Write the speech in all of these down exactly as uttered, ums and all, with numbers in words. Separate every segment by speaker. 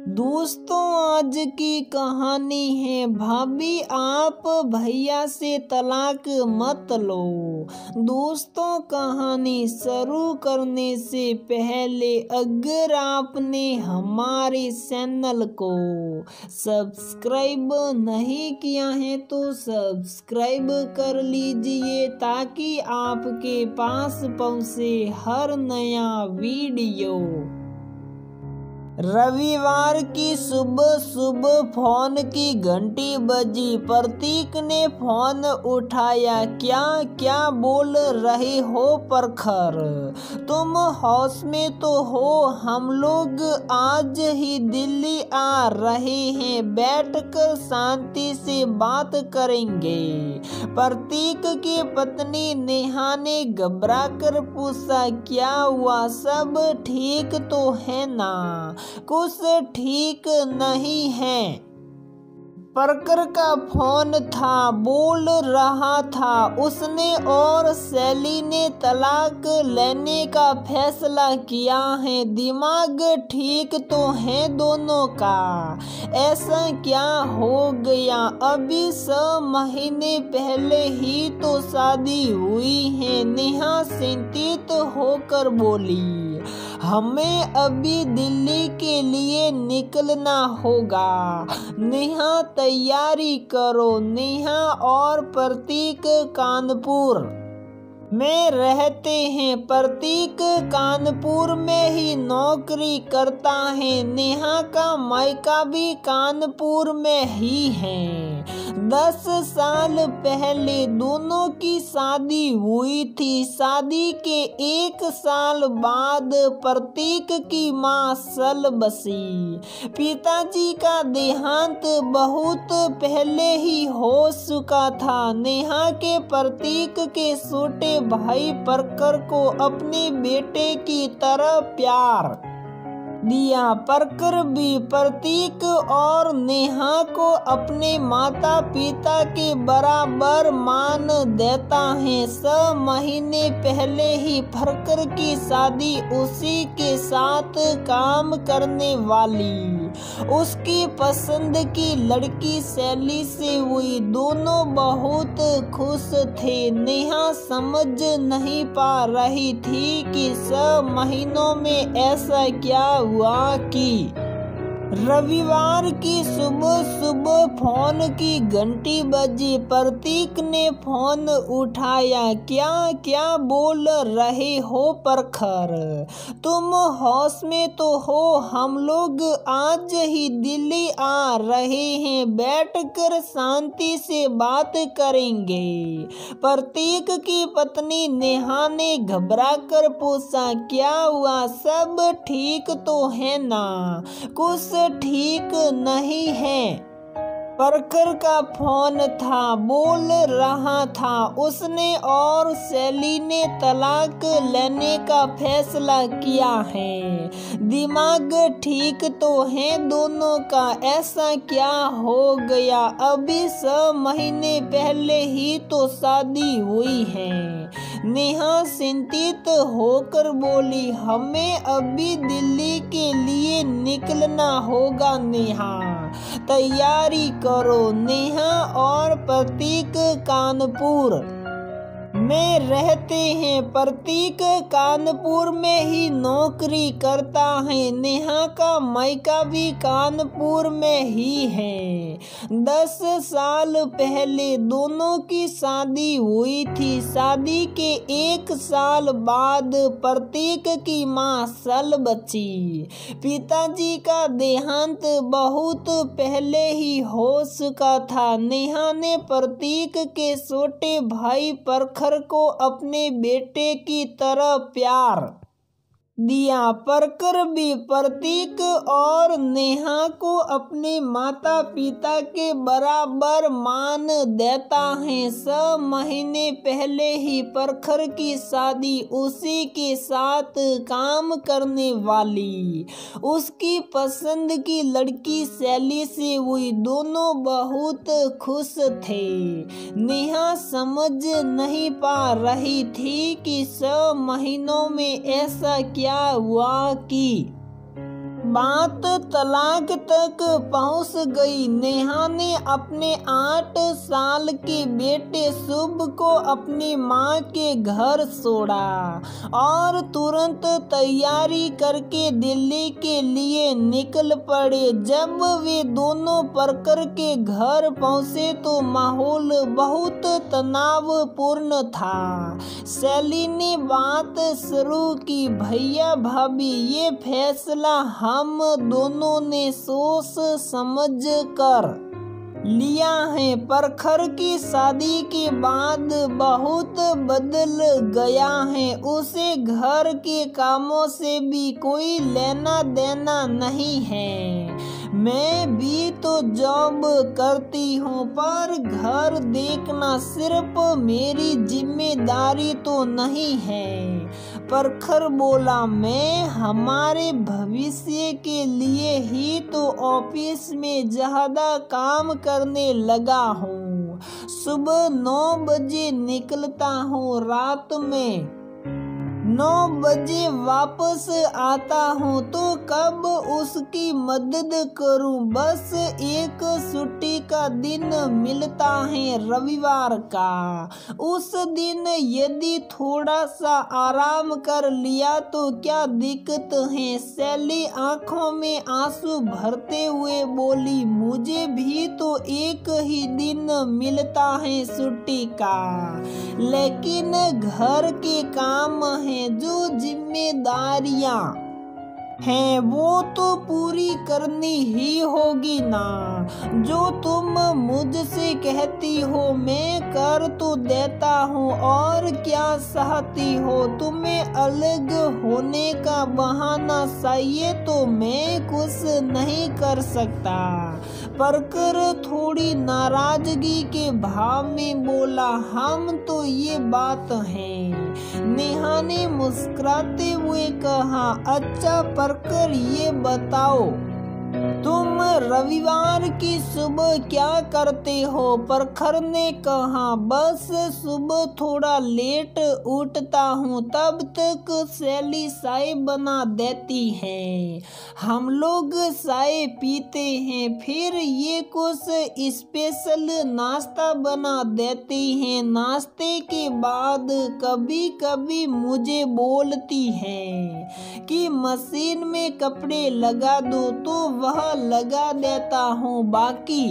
Speaker 1: दोस्तों आज की कहानी है भाभी आप भैया से तलाक मत लो। दोस्तों कहानी शुरू करने से पहले अगर आपने हमारे चैनल को सब्सक्राइब नहीं किया है तो सब्सक्राइब कर लीजिए ताकि आपके पास पहुंचे हर नया वीडियो। रविवार की सुबह सुबह फोन की घंटी बजी। प्रतीक ने फोन उठाया। क्या क्या बोल रहे हो प्रखर? तुम हाउस में तो हो? हम लोग आज ही दिल्ली आ रहे हैं, बैठकर शांति से बात करेंगे। प्रतीक की पत्नी नेहा ने घबरा कर पूछा, क्या हुआ? सब ठीक तो है ना? कुछ ठीक नहीं है। प्रखर का फोन था, बोल रहा था उसने और शैली ने तलाक लेने का फैसला किया है। दिमाग ठीक तो है दोनों का? ऐसा क्या हो गया? अभी छह महीने पहले ही तो शादी हुई है। नेहा चिंतित होकर बोली, हमें अभी दिल्ली के लिए निकलना होगा। नेहा तैयारी करो। नेहा और प्रतीक कानपुर में रहते हैं। प्रतीक कानपुर में ही नौकरी करता है। नेहा का मायका भी कानपुर में ही है। दस साल पहले दोनों की शादी हुई थी। शादी के एक साल बाद प्रतीक की मां सल बसी। पिताजी का देहांत बहुत पहले ही हो चुका था। नेहा के प्रतीक के छोटे भाई प्रखर को अपने बेटे की तरह प्यार दिया। प्रखर भी प्रतीक और नेहा को अपने माता पिता के बराबर मान देता है। छह महीने पहले ही प्रखर की शादी उसी के साथ काम करने वाली उसकी पसंद की लड़की शैली से हुई। दोनों बहुत खुश थे। नेहा समझ नहीं पा रही थी कि छह महीनों में ऐसा क्या हुआ कि रविवार की सुबह सुबह फोन की घंटी बजी। प्रतीक ने फोन उठाया। क्या क्या बोल रहे हो प्रखर? तुम हाउस में तो हो? हम लोग आज ही दिल्ली आ रहे हैं, बैठकर शांति से बात करेंगे। प्रतीक की पत्नी नेहा ने घबरा कर पूछा, क्या हुआ? सब ठीक तो है ना? कुछ ठीक नहीं है। प्रखर का फोन था, बोल रहा था उसने और शैली ने तलाक लेने का फैसला किया है। दिमाग ठीक तो है दोनों का? ऐसा क्या हो गया? अभी छह महीने पहले ही तो शादी हुई है। नेहा चिंतित होकर बोली, हमें अभी दिल्ली के लिए निकलना होगा। नेहा तैयारी करो। नेहा और प्रतीक कानपुर में रहते हैं। प्रतीक कानपुर में ही नौकरी करता है। नेहा का मायका भी कानपुर में ही है। दस साल पहले दोनों की शादी हुई थी। शादी के एक साल बाद प्रतीक की मां सल बची। पिताजी का देहांत बहुत पहले ही हो चुका था। नेहा ने प्रतीक के छोटे भाई प्रखर को अपने बेटे की तरह प्यार दिया। प्रखर भी प्रतीक और नेहा को अपने माता पिता के बराबर मान देता है। छह महीने पहले ही प्रखर की शादी उसी के साथ काम करने वाली उसकी पसंद की लड़की शैली से हुई। दोनों बहुत खुश थे। नेहा समझ नहीं पा रही थी कि छह महीनों में ऐसा क्या हुआ कि बात तलाक तक पहुंच गई। नेहा ने अपने आठ साल के बेटे शुभ को अपनी मां के घर छोड़ा और तुरंत तैयारी करके दिल्ली के लिए निकल पड़े। जब वे दोनों प्रखर के घर पहुंचे तो माहौल बहुत तनावपूर्ण था। शैली ने बात शुरू की, भैया भाभी, ये फैसला हम दोनों ने सोच समझ कर लिया है। प्रखर की शादी के बाद बहुत बदल गया है। उसे घर के कामों से भी कोई लेना देना नहीं है। मैं भी तो जॉब करती हूँ, पर घर देखना सिर्फ मेरी जिम्मेदारी तो नहीं है। प्रखर बोला, मैं हमारे भविष्य के लिए ही तो ऑफिस में ज्यादा काम करने लगा हूँ। सुबह नौ बजे निकलता हूँ, रात में नौ बजे वापस आता हूँ, तो कब उसकी मदद करूँ। बस एक छुट्टी का दिन मिलता है, रविवार का। उस दिन यदि थोड़ा सा आराम कर लिया तो क्या दिक्कत है। शैली आंखों में आंसू भरते हुए बोली, मुझे भी तो एक ही दिन मिलता है छुट्टी का, लेकिन घर के काम है, जो जिम्मेदारियां हैं वो तो पूरी करनी ही होगी ना। जो तुम मुझसे कहती हो मैं कर तो देता हूँ, और क्या चाहती हो। तुम्हें अलग होने का बहाना चाहिए तो मैं कुछ नहीं कर सकता। प्रखर थोड़ी नाराजगी के भाव में बोला, हम तो ये बात है। नेहा ने मुस्कुराते हुए कहा, अच्छा प्रखर, ये बताओ तुम रविवार की सुबह क्या करते हो। प्रखर ने कहा, बस सुबह थोड़ा लेट उठता हूँ, तब तक शैली चाय बना देती है। हम लोग चाय पीते हैं, फिर ये कुछ स्पेशल नाश्ता बना देती हैं। नाश्ते के बाद कभी कभी मुझे बोलती है कि मशीन में कपड़े लगा दो, तो वह लगा देता हूँ। बाकी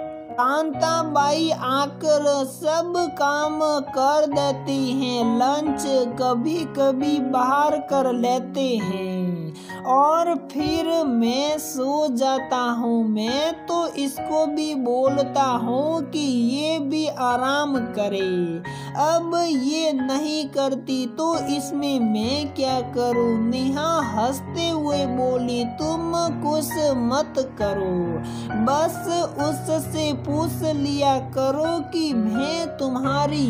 Speaker 1: कांता बाई आकर सब काम कर देती हैं। लंच कभी कभी बाहर कर लेते हैं और फिर मैं सो जाता हूँ। मैं तो इसको भी बोलता हूँ कि ये भी आराम करे। अब ये नहीं करती तो इसमें मैं क्या करूँ। नेहा हंसते हुए बोली, तुम कुछ मत करो, बस उससे पूछ लिया करो कि मैं तुम्हारी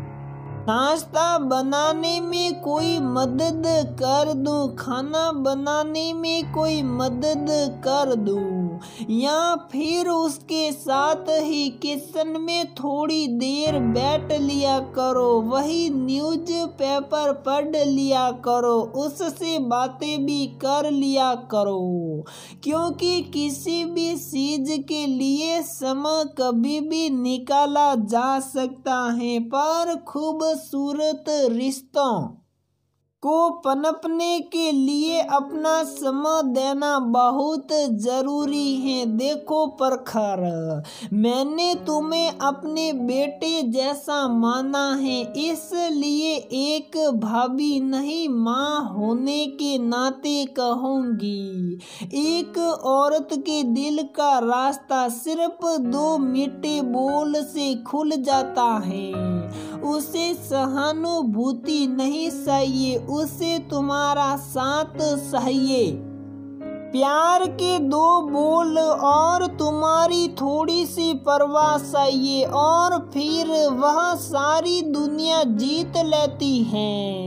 Speaker 1: नाश्ता बनाने में कोई मदद कर दूं, खाना बनाने में कोई मदद कर दूं, या फिर उसके साथ ही किचन में थोड़ी देर बैठ लिया करो, वही न्यूज़ पेपर पढ़ लिया करो, उससे बातें भी कर लिया करो। क्योंकि किसी भी चीज के लिए समय कभी भी निकाला जा सकता है, पर खूबसूरत रिश्तों को पनपने के लिए अपना समय देना बहुत जरूरी है। देखो प्रखर, मैंने तुम्हें अपने बेटे जैसा माना है, इसलिए एक भाभी नहीं माँ होने के नाते कहूँगी, एक औरत के दिल का रास्ता सिर्फ दो मीठे बोल से खुल जाता है। उसे सहानुभूति नहीं चाहिए, उसे तुम्हारा साथ चाहिए। प्यार के दो बोल और तुम्हारी थोड़ी सी परवाह चाहिए, और फिर वह सारी दुनिया जीत लेती है।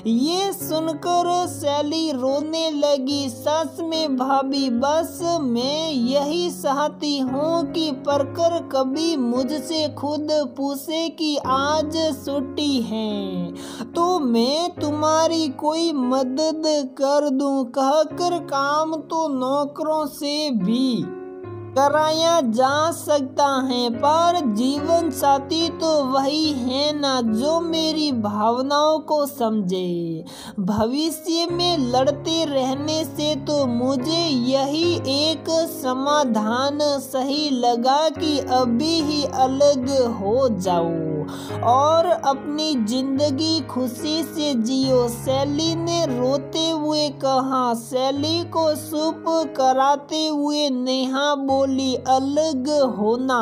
Speaker 1: ये सुनकर सैली रोने लगी। सच में भाभी, बस मैं यही चाहती हूँ कि परकर कभी मुझसे खुद पूछे कि आज छुट्टी है तो मैं तुम्हारी कोई मदद कर दूं। कहकर काम तो नौकरों से भी कराया जा सकता है, पर जीवन साथी तो वही है ना जो मेरी भावनाओं को समझे। भविष्य में लड़ते रहने से तो मुझे यही एक समाधान सही लगा कि अभी ही अलग हो जाओ और अपनी जिंदगी खुशी से जियो। सैली ने रोते हुए कहा। सैली को चुप कराते हुए नेहा बोली, अलग होना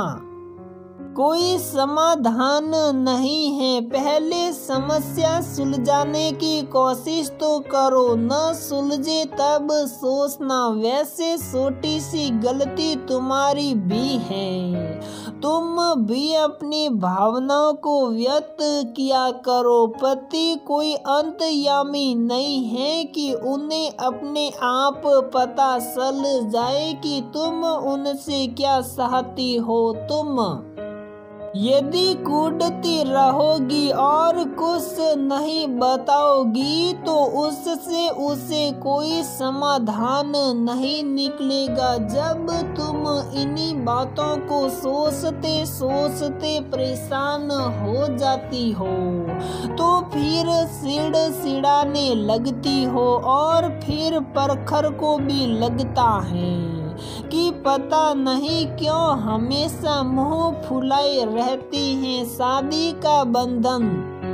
Speaker 1: कोई समाधान नहीं है। पहले समस्या सुलझाने की कोशिश तो करो, न सुलझे तब सोचना। वैसे छोटी सी गलती तुम्हारी भी है, तुम भी अपनी भावनाओं को व्यक्त किया करो। पति कोई अंतर्यामी नहीं है कि उन्हें अपने आप पता चल जाए कि तुम उनसे क्या चाहती हो। तुम यदि कूदती रहोगी और कुछ नहीं बताओगी तो उससे उसे कोई समाधान नहीं निकलेगा। जब तुम इन्हीं बातों को सोचते सोचते परेशान हो जाती हो तो फिर सिड़ सिड़ाने लगती हो और फिर परखर को भी लगता है कि पता नहीं क्यों हमेशा मुंह फुलाए रहती हैं। शादी का बंधन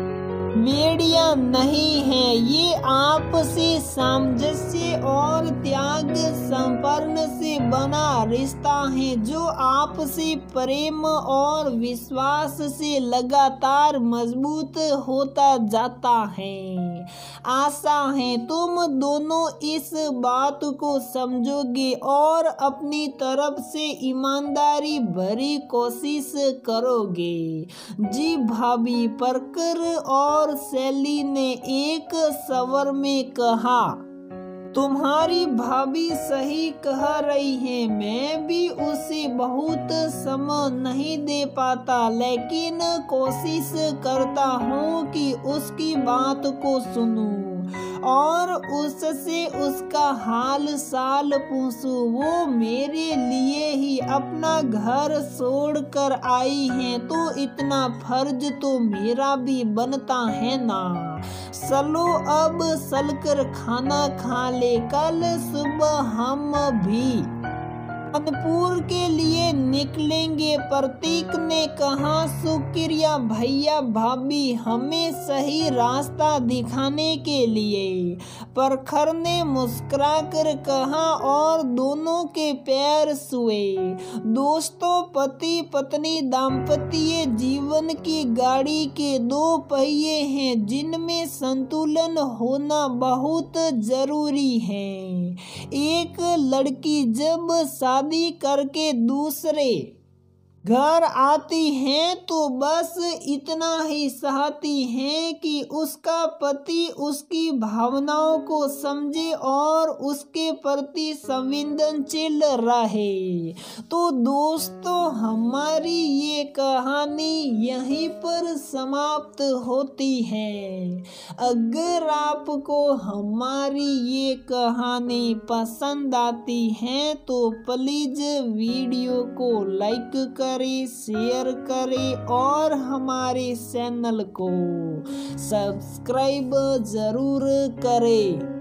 Speaker 1: बेड़िया नहीं है, ये आपसी सामंजस्य और त्याग संपन्न से बना रिश्ता है जो आपसी प्रेम और विश्वास से लगातार मजबूत होता जाता है। आशा है तुम दोनों इस बात को समझोगे और अपनी तरफ से ईमानदारी भरी कोशिश करोगे। जी भाभी, परकर और सैली ने एक स्वर में कहा। तुम्हारी भाभी सही कह रही है, मैं भी उसे बहुत समय नहीं दे पाता, लेकिन कोशिश करता हूँ कि उसकी बात को सुनूं और उससे उसका हाल साल पूछूं। वो मेरे लिए ही अपना घर छोड़ कर आई है तो इतना फर्ज तो मेरा भी बनता है ना। चलो अब चलकर खाना खा ले, कल सुबह हम भी कानपुर के लिए निकलेंगे। प्रतीक ने कहा। शुक्रिया भैया भाभी, हमें सही रास्ता दिखाने के लिए, परखर ने मुस्कुराकर कहा और दोनों के पैर छुए। दोस्तों, पति पत्नी दाम्पत्य जीवन की गाड़ी के दो पहिए हैं जिनमें संतुलन होना बहुत जरूरी है। एक लड़की जब शादी करके दूसरे घर आती हैं तो बस इतना ही चाहती हैं कि उसका पति उसकी भावनाओं को समझे और उसके प्रति संवेदनशील रहे। तो दोस्तों, हमारी ये कहानी यहीं पर समाप्त होती है। अगर आपको हमारी ये कहानी पसंद आती है तो प्लीज वीडियो को लाइक कर शेयर करें और हमारे चैनल को सब्सक्राइब जरूर करें।